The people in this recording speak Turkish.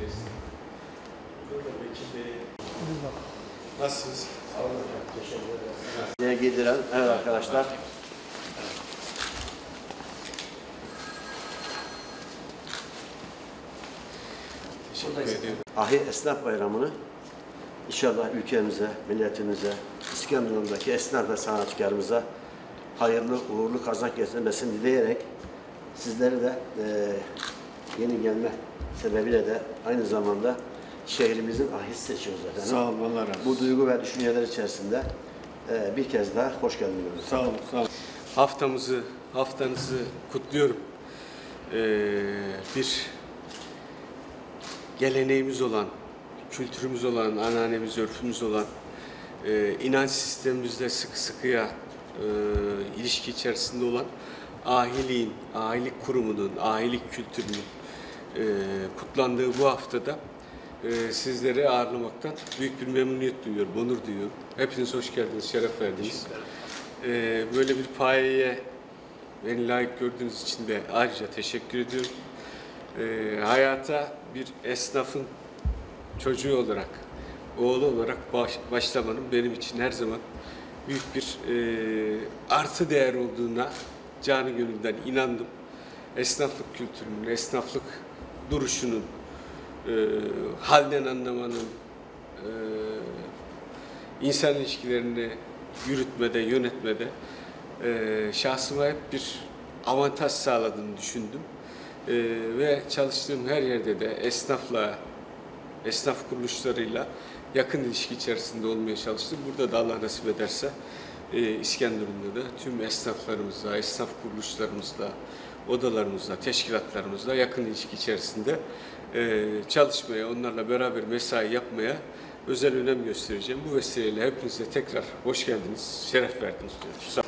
Nasılsınız? Sağ olun. Teşekkür ederim. Neye giydiren, evet arkadaşlar. Teşekkür ediyorum. Ahi Esnaf Bayramı'nı inşallah ülkemize, milletimize, İskenderun'daki esnaf ve sanatkarımıza hayırlı, uğurlu kazanç getirmesini dileyerek sizleri de yeni gelme sebebiyle de aynı zamanda şehrimizin ahisi seçiyoruz efendim. Sağ olun, Allah razı olsun. Bu duygu ve düşünceler içerisinde bir kez daha hoş geldiniz. Sağ olun, sağ olun. Haftanızı kutluyorum. Bir geleneğimiz olan, kültürümüz olan, anneannemiz, örfümüz olan, inanç sistemimizle sıkı sıkıya ilişki içerisinde olan ahiliğin, ahilik kurumunun, ahilik kültürünün kutlandığı bu haftada sizleri ağırlamaktan büyük bir memnuniyet duyuyorum, onur duyuyorum. Hepiniz hoş geldiniz, şeref verdiniz. Böyle bir payeye beni layık gördüğünüz için de ayrıca teşekkür ediyorum. Hayata bir esnafın çocuğu olarak, oğlu olarak başlamanın benim için her zaman büyük bir artı değer olduğuna canı gönülden inandım. Esnaflık kültürünün, esnaflık duruşunun, halden anlamanın, insan ilişkilerini yürütmede, yönetmede şahsıma hep bir avantaj sağladığını düşündüm. Ve çalıştığım her yerde de esnafla, esnaf kuruluşlarıyla yakın ilişki içerisinde olmaya çalıştım. Burada da Allah nasip ederse İskenderun'da da tüm esnaflarımızla, esnaf kuruluşlarımızla, odalarımızla, teşkilatlarımızla yakın ilişki içerisinde çalışmaya, onlarla beraber mesai yapmaya özel önem göstereceğim. Bu vesileyle hepinize tekrar hoş geldiniz, şeref verdiniz diyorum.